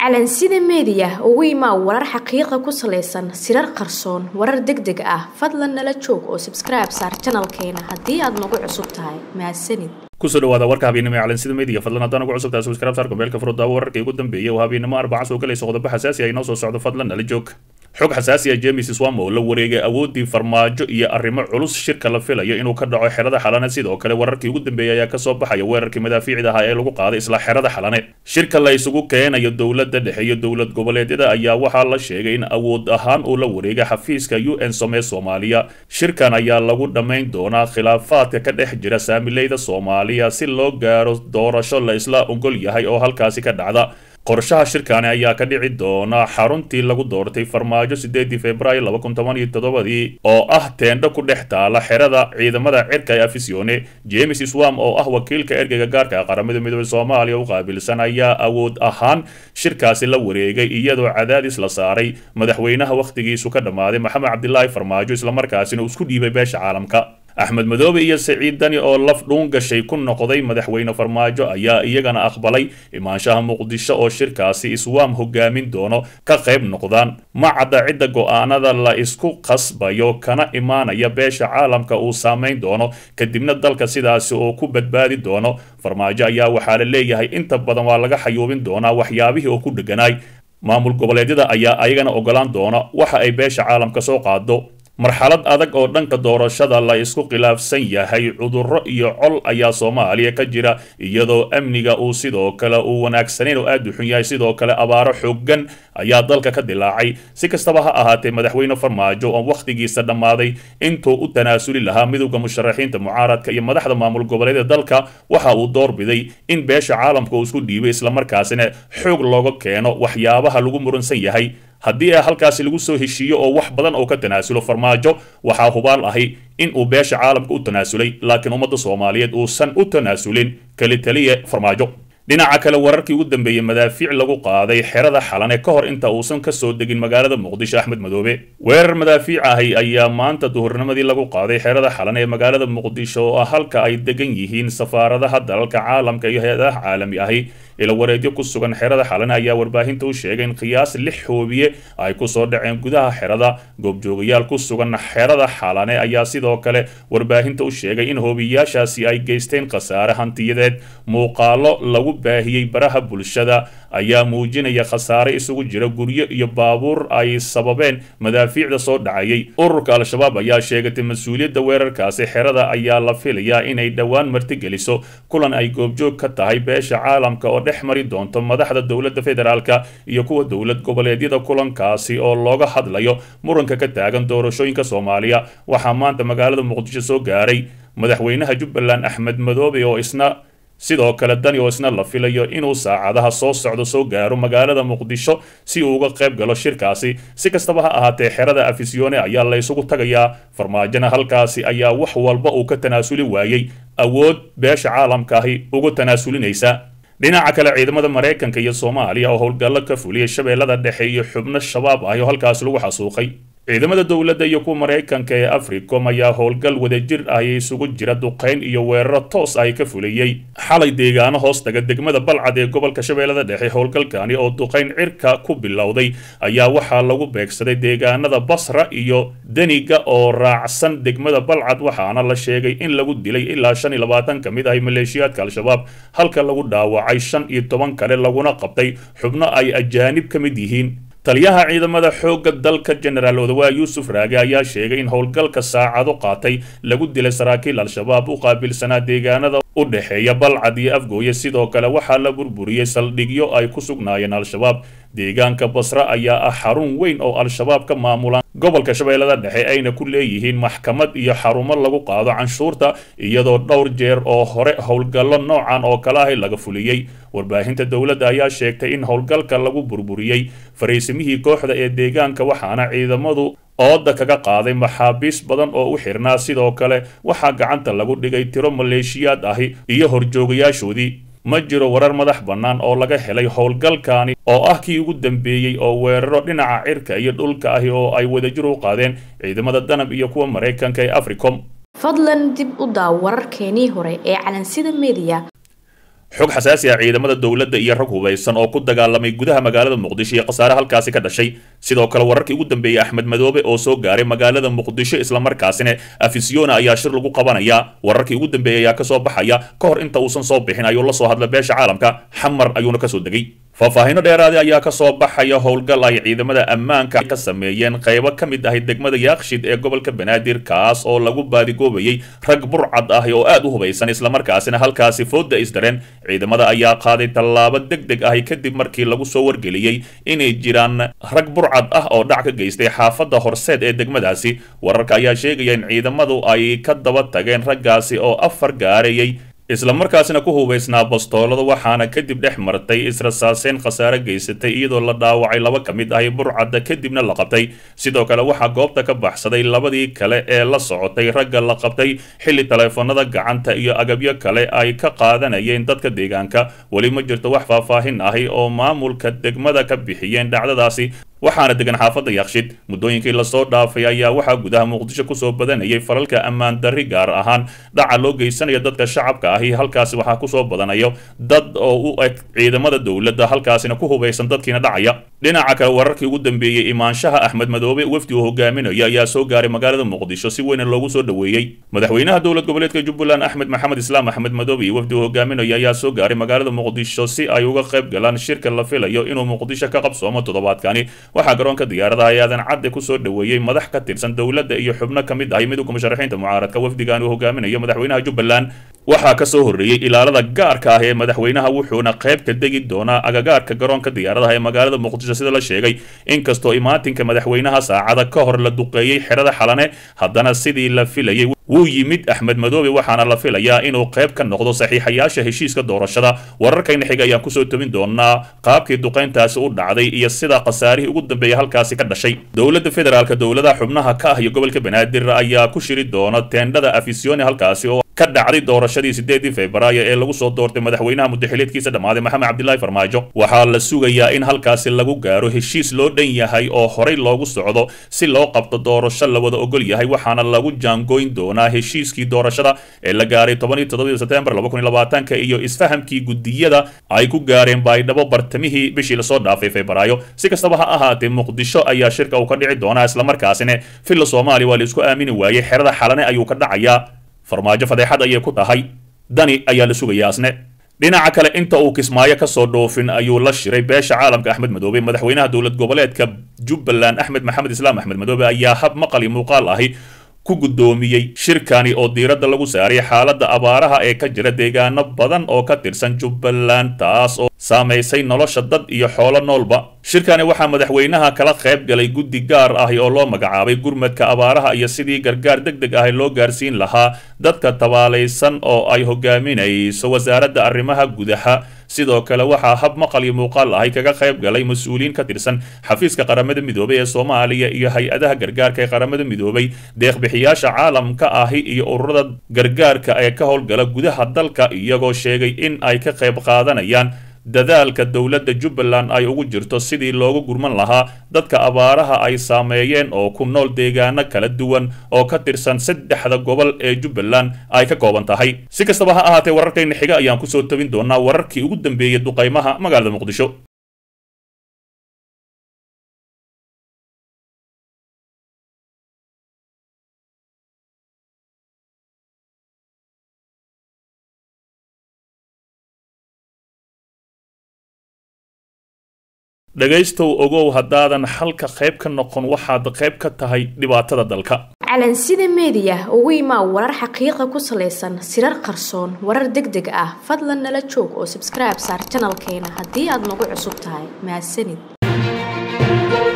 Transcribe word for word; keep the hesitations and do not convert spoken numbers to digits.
calansida media ugu imaa warar xaqiiqo ku saleysan sirar qarsoon warar degdeg ah fadlan nala joog oo subscribe saar channelkeena hadii aad nagu cusub tahay mahadsanid kusoo dhawaada warka habeenimo ee calansida media fadlan haddana ugu cusub tahay subscribe saar kumbeelka furada wararka ugu dambeeyay oo habeenimo arbaca soo galayso qodobo xasaasi ah inoo soo socdo fadlan nala joog xog xasaasi ah James Swam oo la wareegay awoodii farmaajo iyo arrimo culus shirka la filayo inuu ka dhaco xerada xalane sidoo kale wararkii ugu dambeeyay ayaa ka soo baxay weerarkii madaafiicda ah ee lagu qaaday isla xerada xalane shirka la isugu keenayo dawladda dhexe iyo dawlad goboleedyada ayaa waxaa la sheegay in awood ahaan uu la wareegay xafiiska U N Somee Soomaaliya shirkan ayaa lagu dhameyn doonaa khilaafaadka ka dhex jira saamileyda Soomaaliya si loo gaaro doorasho la isla ogol yahay oo halkaasi ka dhacda qorshaha shirkan ayaa ka dhici doona xaruntii lagu doortay farmaajo sideedii Febraayo laba kun toban iyo toddoba oo ah teendho ku dhex taala xerada ciidamada cirka ee Afisione James Swam oo ah wakiilka ergeyga gaarka ah qaramada midoobay Soomaaliya u qaabilsan ayaa awood ahaan shirkaasi la wareegay iyadoo cadaadis la saaray madaxweynaha waqtigiisu ka dhamaaday Maxamed Cabdullaahi Farmaajo isla markaasina uu isku dhiibay beesha caalamka Axmed Madoobe iyo Saciid Dani oo laf dhuun gashay ku noqday madaxweyne Farmaajo ayaa iyagana aqbalay imaanshaha Muqdisho oo shirkaasi Swam hogaamin doono ka qayb noqdaan ma cadda cidda go'aanada la isku qasbayo kana imaanaya beesha caalamka uu saameyn doono kadibna dalka sidaasi oo ku badbaadi doono Farmaajo ayaa waxaa la leeyahay inta badan waa laga xayuubin doonaa waxyaabihii oo ku dhaganaay maamul goboleedyada ayaa ayagana ogolaan doona waxa ay beesha caalamka soo qaado marxalad adag oo dhanka doorashada la isku khilaafsan yahay cudurro iyo col ayaa Soomaaliya ka jira iyadoo amniga uu sidoo kale uu wanaagsaneyn oo aad u xun yahay sidoo kale abaaro xooggan ayaa dalka ka dilaacay si kastaba ha ahaatee madaxweyne Farmaajo oo waqtigiisa dhamaaday intuu u tanaasuli lahaa midowga musharaxiinta mucaaradka iyo madaxda maamul goboleedyada dalka waxa uu doorbiday in beesha caalamka uu isku dhiibay isla markaasina xoog looga keeno waxyaabaha lagu muransan yahay haddii ay halkaasi lagu soo heshiiyo oo wax badan oo ka tanaasulo Farmaajo waxa hubaal ahi in uu beesha caalamka u tanaasulay laakiin ummadda Soomaaliyeed uusan u tanaasulin kali taliye Farmaajo dhinaca kale wararkii ugu dambeeyay madaafiic lagu qaaday xerada xalane ka hor inta uusan ka soo degin magaalada Muqdisho Axmed Madoobe weerar madaafiic ah ayaa maanta duhurnimadii lagu qaaday xerada xalane ee magaalada Muqdisho oo halka ay degan yihiin safaaradaha dalalka caalamka iyo hay'adaha caalami ah ila wareegyo ku sugan xerada xalane ayaa warbaahinta u sheegay in qiyaas lix hoobiye ay ku soo dhaceen gudaha xerada goobjoogayaal ku sugan xerada xalane ayaa sidoo kale warbaahinta u sheegay in hoobiyaashaasi ay geysteen khasaare hantiyadeed muuqaalo lagu baahiyay baraha bulshada ayaa muujinaya khasaare isugu jira guryo iyo baabuur ay sababeen madaafiicda soo dhacayay ururka al-shabaab ayaa sheegay mas'uuliyadda weerarkaasi xerada ayaa la filayaa inay dhawaan martigeliso kulan ay goobjoog ka tahay beesha caalamka oo dhex mari doonto madaxda dawladda federaalka iyo kuwa dawlad goboleedyada kulankaasi oo looga hadlayo muranka ka taagan doorashooyinka Soomaaliya waxaa maanta magaalada Muqdisho soo gaaray madaxweynaha Jubbaland Axmed Madoobe oo isna sidoo kale Dani oo isna la filayo inuu saacadaha soo socdo soo gaaro magaalada Muqdisho si uu uga qayb galo shirkaasi si kastaba ha ahaatee xerada Afisione ayaa la isugu tagayaa Farmaajona halkaasi ayaa wax walba uu ka tanaasuli waayay awood beesha caalamka ahi ugu tanaasulinaysa dhinaca kale ciidamada Mareykanka iyo Soomaaliya oo howlgallo ka fuliyay shabeellada dhexe iyo xubno shabaab ah oo halkaas lagu xasuuqay ciidamada dawladda iyo kuwa Mareykanka ee Africom ayaa howlgal wadajir ah isugu jira duqeyn iyo weeraro toos ah ka fuliyay xalay deegaano hoostaga degmada Balcad ee gobolka Shabeellada Dhexe howlgalkani oo duqeyn cirka ku bilowday ayaa waxaa lagu beegsaday deegaanada Basra iyo Daniga oo raacsan degmada Balcad waxaana la sheegay in lagu dilay ilaa shan iyo labaatan ka mid ah maleeshiyaadka al-shabaab halka lagu dhaawacay shan iyo toban kale laguna qabtay xubno ay ajaanib ka mid yihiin taliyaha ciidamada xoogga dalka General Odawa Yusuf Raage ayaa sheegay in howlgalka saacado qaatay lagu dilay saraakiil al-shabaab u qaabilsanaa deegaanada u dhaxeeya Balcad iyo Afgooye sidoo kale waxaa la burburiyay saldhigyo ay ku sugnaayeen al-shabaab deegaanka Basra ayaa ah xarun weyn oo al-shabaab ka maamulaan gobolka Shabeellada Dhexe ayna ku leeyihiin maxkamad iyo xarumo lagu qaado canshuurta iyadoo dhowr jeer oo hore howlgallo noocan oo kala ah laga fuliyay warbaahinta dawladda ayaa sheegtay in howlgalka lagu burburiyay fariisimihii kooxda ee deegaanka waxaana ciidamadu ooda kaga qaaday maxaabiis badan oo u xirnaa sidoo kale waxaa gacanta lagu dhigay tiro maleeshiyaad ahi iyo horjoogayaashoodii ma jiro warar madax bannaan oo laga helay howlgalkani oo ah kii ugu dambeeyay oo weeraro dhinaca cirka iyo dhulka ahi oo ay wadajir u qaadeen ciidamada danab iyo kuwa Mareykanka ee Africom fadlan dib u daaw wararkeenii hore ee calansida media xog xasaasi ah ciidamada dowladda iyo rag hubeysan oo ku dagaalamay gudaha magaalada muqdisho iyo khasaare halkaasi ka dhashay sidoo kale wararkii ugu dambeeyay axmed madoobe oo soo gaaray magaalada muqdisho isla markaasina afisyoona ayaa shir lagu qabanaya wararkii ugu dambeeyay ayaa kasoo baxaya ka hor inta uusan soo bixin ayuu la soo hadlay beesha caalamka xamar ayuuna kasoo degay faahfaahinno dheeraada ayaa kasoo baxaya howlgal ay ciidamada ammaanka ka sameeyeen qaybo ka mid ahay degmada yaaqshid ee gobolka banaadir kaas oo lagu baadigoobayay rag burcad ah oo aad u hubeysan islamarkaasina halkaasi fooda isdareen ciidamada ayaa qaaday tallaabo deg deg ahi kadib markii lagu soo wargeliyey inay jiraan rag burcad ah oo dhac ka geystay xaafadda horseed ee degmadaasi wararka ayaa sheegaya in ciidamadu ay ka daba tageen raggaasi oo afar gaarayay isla markaasina ku hubeysnaa bastoolada waxaana kadib dhex martay israsaaseen khasaare geysatay iyadoo la dhaawacay laba ka mid ahi burcadda kadibna la qabtay sidoo kale waxaa goobta ka baxsaday labadii kale ee la socotay ragga la qabtay xilli taleefanada gacanta iyo agabyo kale ay ka qaadanayeen dadka deegaanka weli ma jirto wax faahfaahin ahi oo maamulka degmada ka bixiyeen dhacdadaasi waxaana degan xaafadda yaaqshid muddooyinkii lasoo dhaafay ayaa waxaa gudaha muqdisho kusoo badanayay falalka ammaan darri gaar ahaan dhaca loo geysanaya dadka shacabka ahi halkaasi waxaa kusoo badanayo dad oo u eg ciidamada dowladda halkaasina ku hubeysan dadkiina dhacaya dhinaca kale wararkii ugu dambeeyey imaanshaha axmed madoobe wafdi uu hogaaminayo ayaa soo gaaray magaalada muqdisho si weyn loogu soo dhoweeyey madaxweynaha dowlad goboleedka jubbaland axmed maxamed islaam axmed madoobe iyo wafdi uu hogaaminayo ayaa soo gaaray magaalada muqdisho si ay uga qayb galaan shirka la filayo inuu muqdisho ka qabsoomo toddobaadkani waxaa garoonka diyaaradaha ee aadan cadde kusoo dhoweeyey madax ka tirsan dowladda iyo xubno ka mid ahay midowga musharaxiinta mucaaradka wafdigan uu hogaaminayo madaxweynaha jubbaland waxaa kasoo horreeyey ilaalada gaarka ah ee madaxweynaha wuxuuna qayb ka degi doonaa agagaarka garoonka diyaaradaha ee magaalada muqdisho sida la sheegay inkastoo imaatinka madaxweynaha saacada ka hor la duqeeyey xerada xalane haddana sidii la filayay wuu yimid axmed madoobe waxaana la filayaa inuu qayb ka noqdo saxiixayaasha heshiiska doorashada wararkayna xiga ayaan kusoo tobin doonaa qaabkii duqayntaasi u dhacday iyo sida khasaarihii ugu dambeeya halkaasi ka dhashay dowladda federaalka dowladaha xubnaha ka ah iyo gobolka banaadir ayaa ku shiri doona teendhada afisyooni halkaasi oo ka dhacday doorashadii sideedii febraayo ee lagu soo doortay madaxweynaha muddaxileedkiisa dhammaaday maxamed cabdilaahi farmaajo waxaa la sugayaa in halkaasi lagu gaaro heshiis loo dhan yahay oo horey loogu socdo si loo qabto doorasho la wada ogol yahay waxaana lagu jaangoyn doonaa heshiiskii doorashada ee la gaaray toban iyo toddobadii sebtembar laba kun iyo labaatanka iyo isfahamkii guddiyada ay ku gaareen baydhabo bartamihii bishii lasoo dhaafay febraayo si kastaba ha ahaatee muqdisho ayaa shirka uu ka dhici doonaa islamarkaasina filla soomaaliya waa la isku aamini waayey xerada xalane ayuu ka dhacayaa farmaajo fadeexad ayay ku tahay dani ayaa la sugayaa asne dhinaca kale inta uu kismaayo kasoo dhoofin ayuu la shiray beesha caalamka axmed madoobe madaxweynaha dowlad goboleedka jubbaland axmed maxamed islaam axmed madoobe ayaa hab maqal iyo muuqaal ahi ku guddoomiyey shirkani oo diiradda lagu saaray xaaladda abaaraha ee ka jira deegaano badan oo ka tirsan jubbaland taas oo saamaysay nolosha dad iyo xoolo noolba shirkani waxaa madaxweynaha kala qayb galay guddi gaar ah oo loo magacaabay gurmadka abaaraha iyo sidii gargaar deg deg ah loo gaarsiin lahaa dadka tabaalaysan oo ay hogaaminayso wasaaradda arrimaha gudaha sidoo kale waxaa hab maqal iyo muuqaal ahay kaga qayb galay mas-uuliyiin ka tirsan xafiiska qaramada midoobay ee soomaaliya iyo hay-adaha gargaarka ee qaramada midoobay deeqbixiyaasha caalamka ahi iyo ururada gargaarka ee ka howlgala gudaha dalka iyagoo sheegay in ay ka qayb qaadanayaan dadaalka dowladda jubbaland ay ugu jirto sidii loogu gurman lahaa dadka abaaraha ay saameeyeen oo ku nool deegaano kala duwan oo ka tirsan saddexda gobol ee jubbaland ay ka kooban tahay si kastaba ha ahaatee wararkayna xiga ayaan kusoo tobin doonaa wararkii ugu dambeeyey duqaymaha magaalada muqdisho dhagaystow ogow haddaadan halka qayb ka noqon waxaad qayb ka tahay dhibaatada dalka calansida meediya ugu imaa warar xaqiiqa ku salaysan sirar qarsoon warar deg deg ah fadlan nala joog oo subscribe saar channelkeena haddii aad nagu cusub tahay mahadsanid